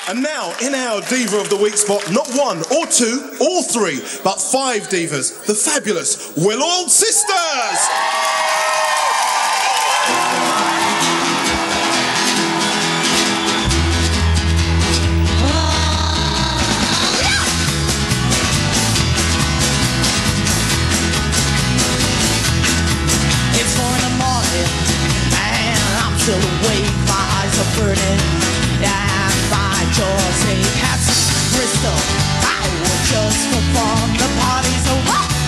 And now, in our Diva of the Week spot, not one or two or three, but 5 divas, the fabulous Well-Oiled Sisters! It's 4 in the morning, and I'm still awake, my eyes are burning, and my jaws ache. Had some Bristol, I will just for fun, the party's over.